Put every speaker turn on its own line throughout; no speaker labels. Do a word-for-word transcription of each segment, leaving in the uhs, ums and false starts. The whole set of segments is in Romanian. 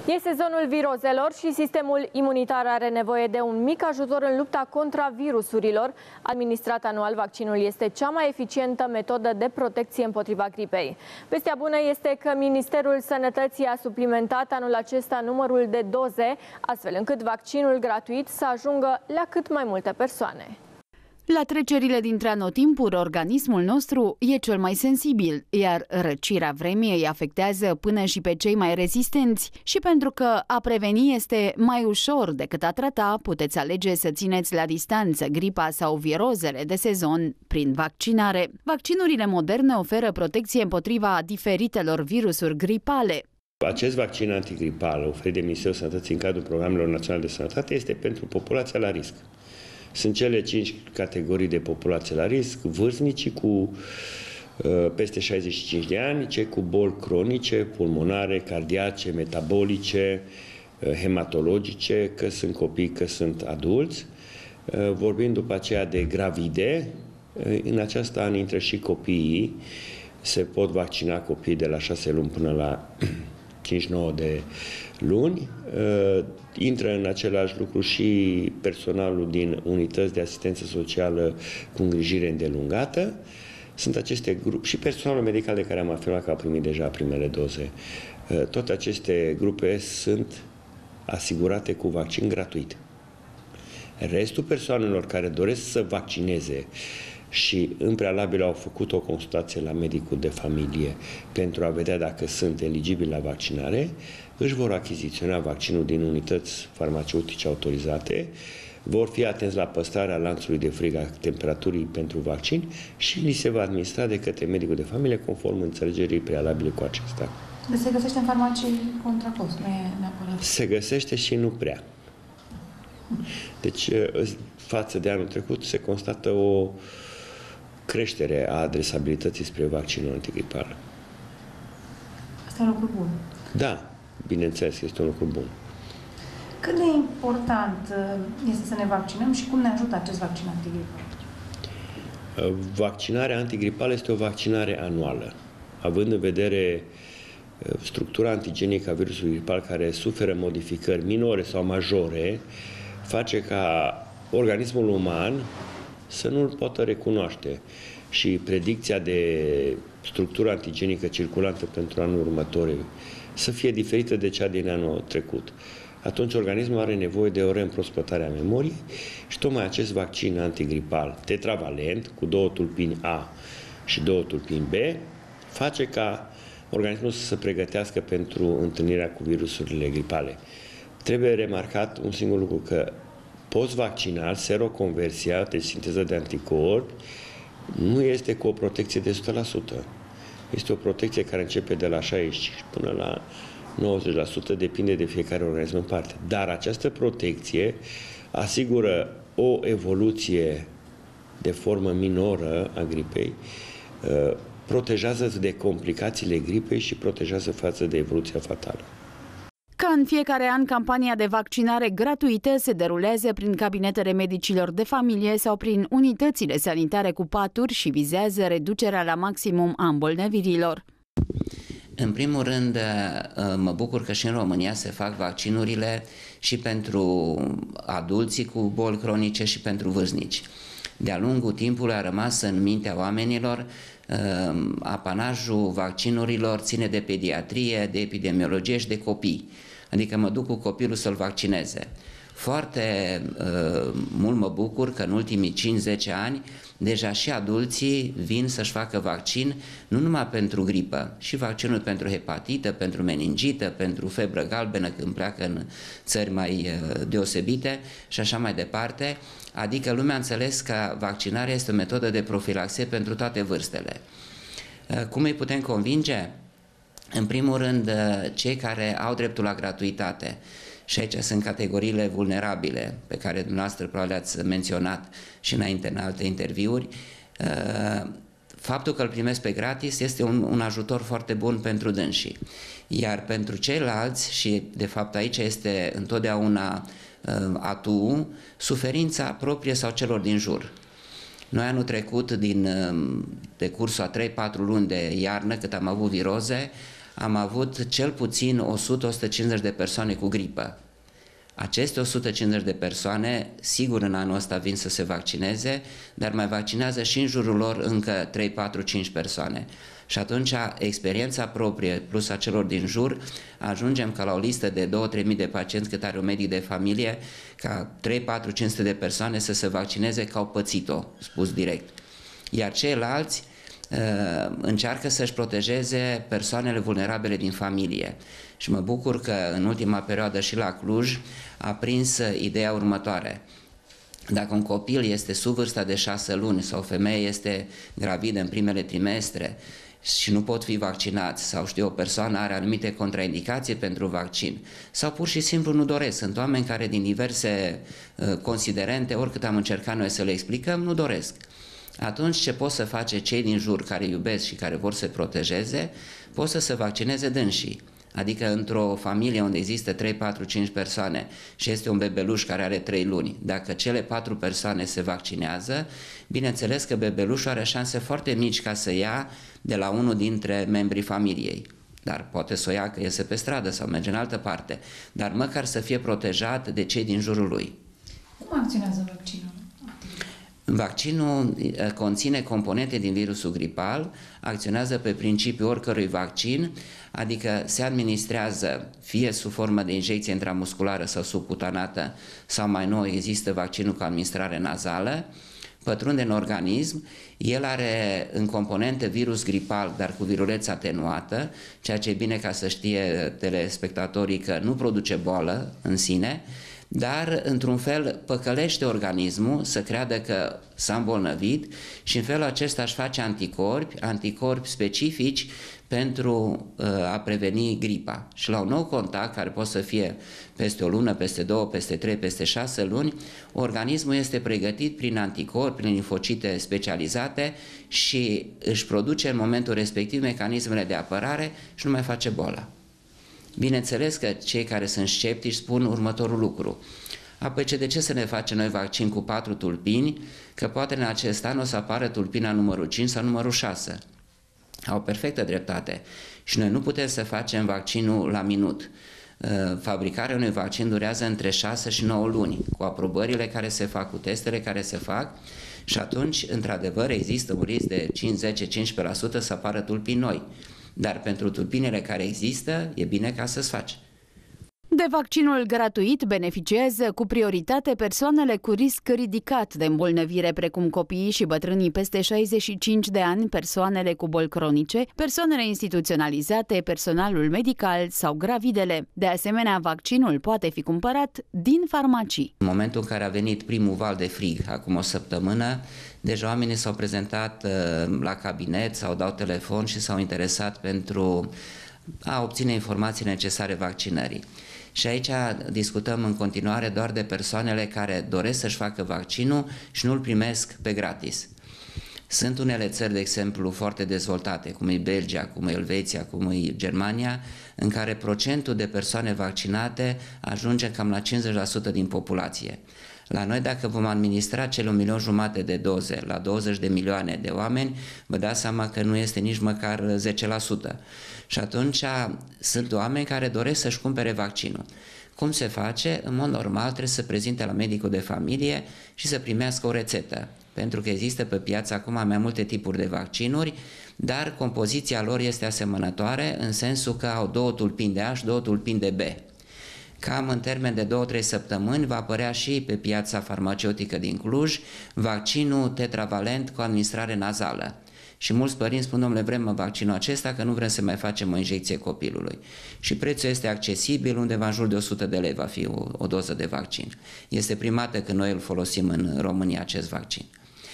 E sezonul virozelor și sistemul imunitar are nevoie de un mic ajutor în lupta contra virusurilor. Administrat anual, vaccinul este cea mai eficientă metodă de protecție împotriva gripei. Vestea bună este că Ministerul Sănătății a suplimentat anul acesta numărul de doze, astfel încât vaccinul gratuit să ajungă la cât mai multe persoane.
La trecerile dintre anotimpuri, organismul nostru e cel mai sensibil, iar răcirea vremii îi afectează până și pe cei mai rezistenți. Și pentru că a preveni este mai ușor decât a trata, puteți alege să țineți la distanță gripa sau virozele de sezon prin vaccinare. Vaccinurile moderne oferă protecție împotriva diferitelor virusuri gripale.
Acest vaccin antigripal oferit de Ministerul Sănătății în cadrul programelor naționale de sănătate este pentru populația la risc. Sunt cele cinci categorii de populație la risc: vârstnicii cu uh, peste șaizeci și cinci de ani, cei cu boli cronice, pulmonare, cardiace, metabolice, uh, hematologice, că sunt copii, că sunt adulți. Uh, vorbim după aceea de gravide. Uh, în acest an intră și copiii. Se pot vaccina copiii de la șase luni până la cinci nouă de luni. Uh, intră în același lucru și personalul din unități de asistență socială cu îngrijire îndelungată. Sunt aceste grupe și personalul medical de care am afirmat că a primit deja primele doze. Uh, toate aceste grupe sunt asigurate cu vaccin gratuit. Restul persoanelor care doresc să vaccineze și în prealabil au făcut o consultație la medicul de familie pentru a vedea dacă sunt eligibili la vaccinare, își vor achiziționa vaccinul din unități farmaceutice autorizate, vor fi atenți la păstrarea lanțului de frig a temperaturii pentru vaccin și li se va administra de către medicul de familie conform înțelegerii prealabile cu acesta.
Deci se găsește în farmacii contra cost, nu e neapărat?
Se găsește și nu prea. Deci, față de anul trecut, se constată o creștere a adresabilității spre vaccinul antigripal.
Asta e un lucru bun.
Da, bineînțeles, este un lucru bun.
Cât de important este să ne vaccinăm și cum ne ajută acest vaccin antigripal?
Vaccinarea antigripală este o vaccinare anuală. Având în vedere structura antigenică a virusului gripal, care suferă modificări minore sau majore, face ca organismul uman să nu-l poată recunoaște și predicția de structură antigenică circulantă pentru anul următor să fie diferită de cea din anul trecut. Atunci organismul are nevoie de o reîmprospătare a memoriei și tocmai acest vaccin antigripal tetravalent cu două tulpini A și două tulpini B face ca organismul să se pregătească pentru întâlnirea cu virusurile gripale. Trebuie remarcat un singur lucru, că post-vaccinal, seroconversia, deci sinteză de anticorpi, nu este cu o protecție de o sută la sută. Este o protecție care începe de la șaizeci și cinci până la nouăzeci la sută, depinde de fiecare organism în parte. Dar această protecție asigură o evoluție de formă minoră a gripei, protejează de complicațiile gripei și protejează față de evoluția fatală.
Ca în fiecare an, campania de vaccinare gratuită se derulează prin cabinetele medicilor de familie sau prin unitățile sanitare cu paturi și vizează reducerea la maximum a îmbolnăvirilor.
În primul rând, mă bucur că și în România se fac vaccinurile și pentru adulții cu boli cronice și pentru vârstnici. De-a lungul timpului a rămas în mintea oamenilor apanajul vaccinurilor ține de pediatrie, de epidemiologie și de copii. Adică mă duc cu copilul să-l vaccineze. Foarte uh, mult mă bucur că în ultimii cinci zece ani deja și adulții vin să-și facă vaccin, nu numai pentru gripă, și vaccinul pentru hepatită, pentru meningită, pentru febră galbenă când pleacă în țări mai uh, deosebite și așa mai departe. Adică lumea a înțeles că vaccinarea este o metodă de profilaxie pentru toate vârstele. Uh, cum îi putem convinge? În primul rând, cei care au dreptul la gratuitate, și aici sunt categoriile vulnerabile, pe care dumneavoastră probabil le-ați menționat și înainte în alte interviuri, faptul că îl primesc pe gratis este un, un ajutor foarte bun pentru dânsii. Iar pentru ceilalți, și de fapt aici este întotdeauna atu, suferința proprie sau celor din jur. Noi anul trecut, din decursul a trei patru luni de iarnă, cât am avut viroze, am avut cel puțin o sută - o sută cincizeci de persoane cu gripă. Aceste o sută cincizeci de persoane, sigur în anul ăsta vin să se vaccineze, dar mai vaccinează și în jurul lor încă trei, patru, cinci persoane. Și atunci experiența proprie plus a celor din jur, ajungem ca la o listă de două trei mii de pacienți cât are un medic de familie, ca trei, patru, cinci sute de persoane să se vaccineze că au pățit-o, spus direct. Iar ceilalți uh, încearcă să-și protejeze persoanele vulnerabile din familie. Și mă bucur că în ultima perioadă și la Cluj a prins ideea următoare. Dacă un copil este sub vârsta de șase luni sau o femeie este gravidă în primele trimestre și nu pot fi vaccinați sau știu, o persoană are anumite contraindicații pentru vaccin sau pur și simplu nu doresc. Sunt oameni care din diverse uh, considerente, oricât am încercat noi să le explicăm, nu doresc. Atunci ce pot să face cei din jur care iubesc și care vor să se protejeze, pot să se vaccineze dânsii. Adică într-o familie unde există trei, patru, cinci persoane și este un bebeluș care are trei luni, dacă cele patru persoane se vaccinează, bineînțeles că bebelușul are șanse foarte mici ca să ia de la unul dintre membrii familiei. Dar poate să o ia că iese pe stradă sau merge în altă parte, dar măcar să fie protejat de cei din jurul lui.
Cum acționează vaccinul?
Vaccinul conține componente din virusul gripal, acționează pe principiul oricărui vaccin, adică se administrează fie sub formă de injecție intramusculară sau subcutanată, sau mai nou există vaccinul cu administrare nazală, pătrunde în organism, el are în componente virus gripal, dar cu virulență atenuată, ceea ce e bine ca să știe telespectatorii că nu produce boală în sine, dar într-un fel păcălește organismul să creadă că s-a îmbolnăvit și în felul acesta își face anticorpi, anticorpi specifici pentru uh, a preveni gripa. Și la un nou contact, care poate să fie peste o lună, peste două, peste trei, peste șase luni, organismul este pregătit prin anticorpi, prin linfocite specializate și își produce în momentul respectiv mecanismele de apărare și nu mai face boala. Bineînțeles că cei care sunt sceptici spun următorul lucru. Apoi ce, de ce să ne facem noi vaccin cu patru tulpini, că poate în acest an o să apară tulpina numărul cinci sau numărul șase. Au perfectă dreptate. Și noi nu putem să facem vaccinul la minut. Fabricarea unui vaccin durează între șase și nouă luni, cu aprobările care se fac, cu testele care se fac și atunci, într-adevăr, există un risc de cinci, zece, cincisprezece la sută să apară tulpini noi. Dar pentru tulpinele care există, e bine ca să-ți faci.
De vaccinul gratuit beneficiază cu prioritate persoanele cu risc ridicat de îmbolnăvire, precum copiii și bătrânii peste șaizeci și cinci de ani, persoanele cu boli cronice, persoanele instituționalizate, personalul medical sau gravidele. De asemenea, vaccinul poate fi cumpărat din farmacii.
În momentul în care a venit primul val de frig, acum o săptămână, deja oamenii s-au prezentat uh, la cabinet sau dau telefon și s-au interesat pentru a obține informații necesare vaccinării. Și aici discutăm în continuare doar de persoanele care doresc să-și facă vaccinul și nu-l primesc pe gratis. Sunt unele țări, de exemplu, foarte dezvoltate, cum e Belgia, cum e Elveția, cum e Germania, în care procentul de persoane vaccinate ajunge cam la cincizeci la sută din populație. La noi, dacă vom administra cele un milion jumate de doze la douăzeci de milioane de oameni, vă dați seama că nu este nici măcar zece la sută. Și atunci sunt oameni care doresc să-și cumpere vaccinul. Cum se face? În mod normal trebuie să prezinte la medicul de familie și să primească o rețetă. Pentru că există pe piață acum mai multe tipuri de vaccinuri, dar compoziția lor este asemănătoare în sensul că au două tulpini de A și două tulpini de B. Cam în termen de două trei săptămâni va apărea și pe piața farmaceutică din Cluj vaccinul tetravalent cu administrare nazală. Și mulți părinți spun, domnule, vrem vaccinul acesta că nu vrem să mai facem o injecție copilului. Și prețul este accesibil, undeva în jur de o sută de lei va fi o, o doză de vaccin. Este prima dată când noi îl folosim în România, acest vaccin.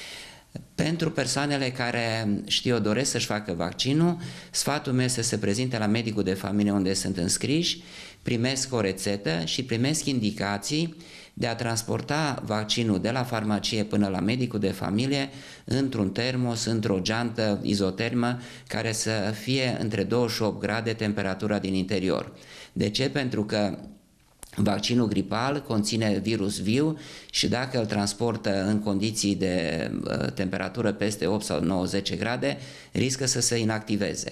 Pentru persoanele care, știu, doresc să-și facă vaccinul, sfatul meu este să se prezinte la medicul de familie unde sunt înscriși, primesc o rețetă și primesc indicații de a transporta vaccinul de la farmacie până la medicul de familie într-un termos, într-o geantă izotermă care să fie între douăzeci și opt grade temperatura din interior. De ce? Pentru că vaccinul gripal conține virus viu și dacă îl transportă în condiții de uh, temperatură peste opt sau nouă zece grade, riscă să se inactiveze.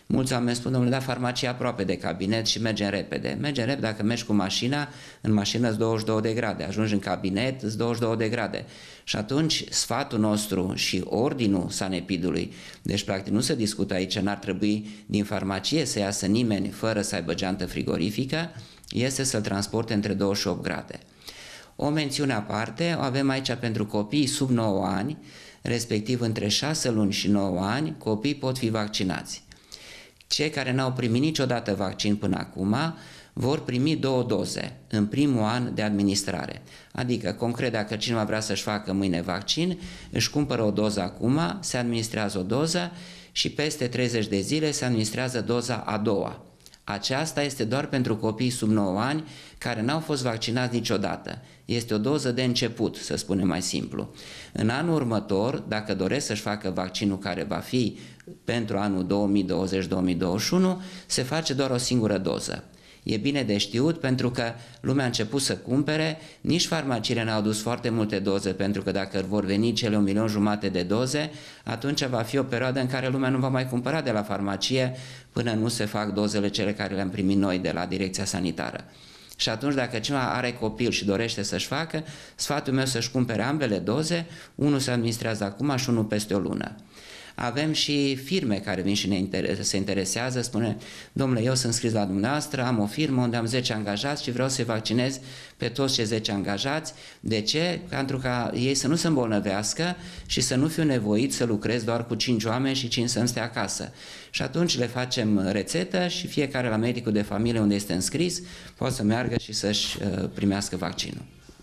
Mulți oameni spun, domnule, da, farmacia aproape de cabinet și mergem repede. Mergem repede, dacă mergi cu mașina, în mașină îți douăzeci și două de grade, ajungi în cabinet, îți douăzeci și două de grade. Și atunci sfatul nostru și ordinul Sanepidului, deci practic nu se discută aici, n-ar trebui din farmacie să iasă nimeni fără să aibă geantă frigorifică, este să-l transporte între douăzeci și opt grade. O mențiune aparte o avem aici pentru copiii sub nouă ani, respectiv între șase luni și nouă ani, copiii pot fi vaccinați. Cei care n-au primit niciodată vaccin până acum vor primi două doze în primul an de administrare. Adică, concret, dacă cineva vrea să-și facă mâine vaccin, își cumpără o doză acum, se administrează o doză și peste treizeci de zile se administrează doza a doua. Aceasta este doar pentru copiii sub nouă ani care n-au fost vaccinați niciodată. Este o doză de început, să spunem mai simplu. În anul următor, dacă doresc să-și facă vaccinul care va fi pentru anul două mii douăzeci două mii douăzeci și unu, se face doar o singură doză. E bine de știut pentru că lumea a început să cumpere, nici farmaciile n-au adus foarte multe doze, pentru că dacă vor veni cele un milion jumate de doze, atunci va fi o perioadă în care lumea nu va mai cumpăra de la farmacie până nu se fac dozele cele care le-am primit noi de la Direcția Sanitară. Și atunci dacă cineva are copil și dorește să-și facă, sfatul meu să-și cumpere ambele doze, unul se administrează acum și unul peste o lună. Avem și firme care vin și ne inter- se interesează, spune, domnule, eu sunt scris la dumneavoastră, am o firmă unde am zece angajați și vreau să-i vaccinez pe toți cei zece angajați. De ce? Pentru ca ei să nu se îmbolnăvească și să nu fiu nevoit să lucrez doar cu cinci oameni și cinci să-mi stea acasă. Și atunci le facem rețetă și fiecare la medicul de familie unde este înscris poate să meargă și să-și primească vaccinul.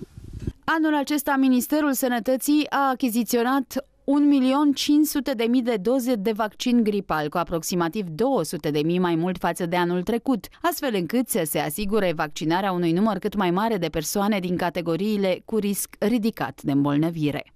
Anul acesta, Ministerul Sănătății a achiziționat un milion cinci sute de mii de doze de vaccin gripal, cu aproximativ două sute de mii mai mult față de anul trecut, astfel încât să se asigure vaccinarea unui număr cât mai mare de persoane din categoriile cu risc ridicat de îmbolnăvire.